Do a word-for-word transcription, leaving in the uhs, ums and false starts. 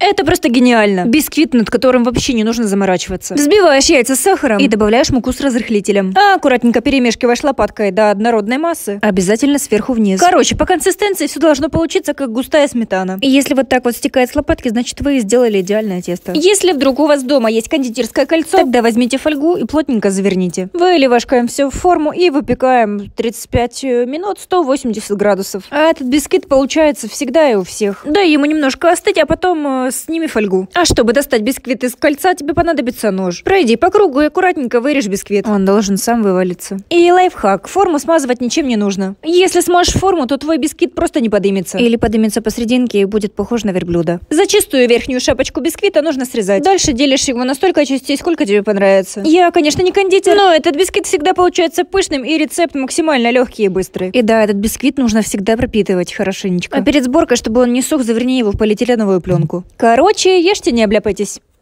Это просто гениально. Бисквит, над которым вообще не нужно заморачиваться. Взбиваешь яйца с сахаром и добавляешь муку с разрыхлителем. А аккуратненько перемешиваешь лопаткой до однородной массы. Обязательно сверху вниз. Короче, по консистенции все должно получиться как густая сметана. И если вот так вот стекает с лопатки, значит вы сделали идеальное тесто. Если вдруг у вас дома есть кондитерское кольцо, тогда возьмите фольгу и плотненько заверните. Выливашкаем все в форму и выпекаем тридцать пять минут, сто восемьдесят градусов. А этот бисквит получается всегда и у всех. Дай ему немножко остыть, а потом э, сними фольгу. А чтобы достать бисквит из кольца, тебе понадобится нож. Пройди по кругу и аккуратненько вырежь бисквит. Он должен сам вывалиться. И лайфхак. Форму смазывать ничем не нужно. Если смажешь форму, то твой бисквит просто не подымется. Или подымется посерединке и будет похож на верблюда. Зачистую верхнюю шапочку бисквита нужно срезать. Дальше делишь его на столько частей, сколько тебе понравится. Я, конечно, не кондитер, но этот бисквит всегда получается пышным и рецепт максимально легкий и быстрый. И да, этот бисквит нужно всегда пропитывать хорошенечко. А перед сборкой, чтобы он не сох, заверни его в полиэтиленовую пленку. Короче, ешьте, не обляпайтесь.